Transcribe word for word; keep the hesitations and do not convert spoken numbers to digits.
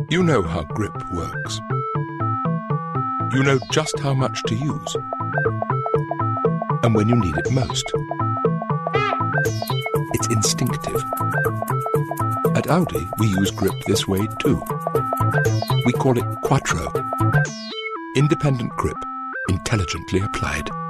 You know how grip works. You know just how much to use and when you need it most. It's instinctive. At Audi, we use grip this way too. We call it Quattro. Independent grip, intelligently applied.